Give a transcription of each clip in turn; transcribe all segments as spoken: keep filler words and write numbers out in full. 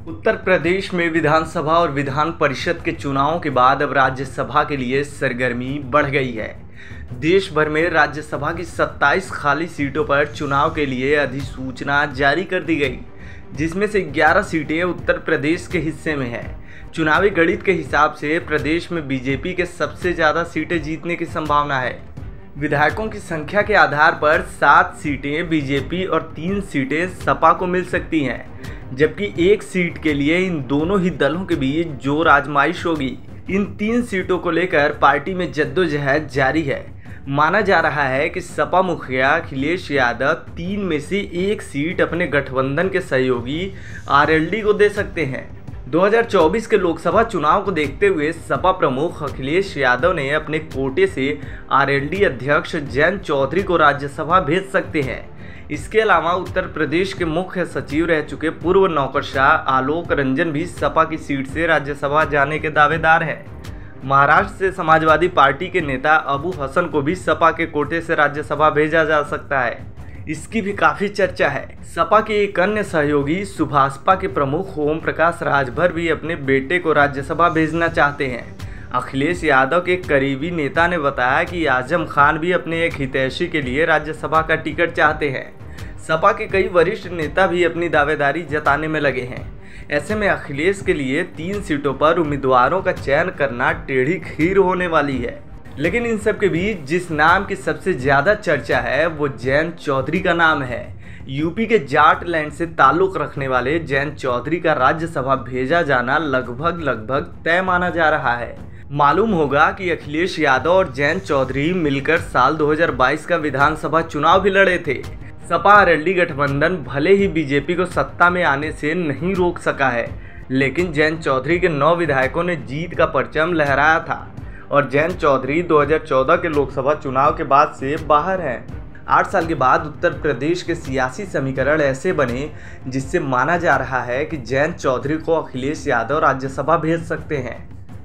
उत्तर प्रदेश में विधानसभा और विधान परिषद के चुनावों के बाद अब राज्यसभा के लिए सरगर्मी बढ़ गई है। देश भर में राज्यसभा की सत्ताईस खाली सीटों पर चुनाव के लिए अधिसूचना जारी कर दी गई, जिसमें से ग्यारह सीटें उत्तर प्रदेश के हिस्से में हैं। चुनावी गणित के हिसाब से प्रदेश में बीजेपी के सबसे ज़्यादा सीटें जीतने की संभावना है। विधायकों की संख्या के आधार पर सात सीटें बीजेपी और तीन सीटें सपा को मिल सकती हैं, जबकि एक सीट के लिए इन दोनों ही दलों के बीच जोर आजमाइश होगी। इन तीन सीटों को लेकर पार्टी में जद्दोजहद जारी है। माना जा रहा है कि सपा मुखिया अखिलेश यादव तीन में से एक सीट अपने गठबंधन के सहयोगी आरएलडी को दे सकते हैं। दो हज़ार चौबीस के लोकसभा चुनाव को देखते हुए सपा प्रमुख अखिलेश यादव ने अपने कोटे से आरएलडी अध्यक्ष जयंत चौधरी को राज्यसभा भेज सकते हैं। इसके अलावा उत्तर प्रदेश के मुख्य सचिव रह चुके पूर्व नौकरशाह आलोक रंजन भी सपा की सीट से राज्यसभा जाने के दावेदार हैं। महाराष्ट्र से समाजवादी पार्टी के नेता अबू हसन को भी सपा के कोटे से राज्यसभा भेजा जा सकता है। इसकी भी काफ़ी चर्चा है। सपा के एक अन्य सहयोगी सुभाषपा के प्रमुख ओम प्रकाश राजभर भी अपने बेटे को राज्यसभा भेजना चाहते हैं। अखिलेश यादव के करीबी नेता ने बताया कि आजम खान भी अपने एक हितैषी के लिए राज्यसभा का टिकट चाहते हैं। सपा के कई वरिष्ठ नेता भी अपनी दावेदारी जताने में लगे हैं। ऐसे में अखिलेश के लिए तीन सीटों पर उम्मीदवारों का चयन करना टेढ़ी खीर होने वाली है। लेकिन इन सब के बीच जिस नाम की सबसे ज़्यादा चर्चा है वो जयंत चौधरी का नाम है। यूपी के जाट लैंड से ताल्लुक़ रखने वाले जयंत चौधरी का राज्यसभा भेजा जाना लगभग लगभग तय माना जा रहा है। मालूम होगा कि अखिलेश यादव और जयंत चौधरी मिलकर साल दो हज़ार बाईस का विधानसभा चुनाव भी लड़े थे। सपा आरएलडी गठबंधन भले ही बीजेपी को सत्ता में आने से नहीं रोक सका है, लेकिन जयंत चौधरी के नौ विधायकों ने जीत का परचम लहराया था और जयंत चौधरी दो हज़ार चौदह के लोकसभा चुनाव के बाद से बाहर हैं। आठ साल के बाद उत्तर प्रदेश के सियासी समीकरण ऐसे बने जिससे माना जा रहा है कि जयंत चौधरी को अखिलेश यादव राज्यसभा भेज सकते हैं।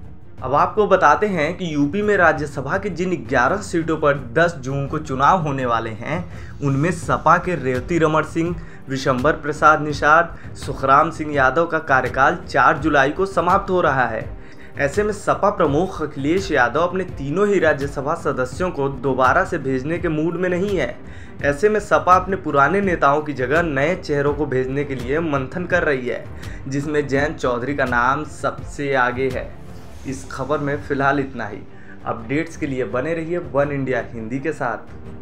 अब आपको बताते हैं कि यूपी में राज्यसभा की जिन ग्यारह सीटों पर दस जून को चुनाव होने वाले हैं, उनमें सपा के रेवती रमण सिंह, विशंबर प्रसाद निषाद, सुखराम सिंह यादव का कार्यकाल चार जुलाई को समाप्त हो रहा है। ऐसे में सपा प्रमुख अखिलेश यादव अपने तीनों ही राज्यसभा सदस्यों को दोबारा से भेजने के मूड में नहीं है। ऐसे में सपा अपने पुराने नेताओं की जगह नए चेहरों को भेजने के लिए मंथन कर रही है, जिसमें जयंत चौधरी का नाम सबसे आगे है। इस खबर में फिलहाल इतना ही। अपडेट्स के लिए बने रहिए वन इंडिया हिंदी के साथ।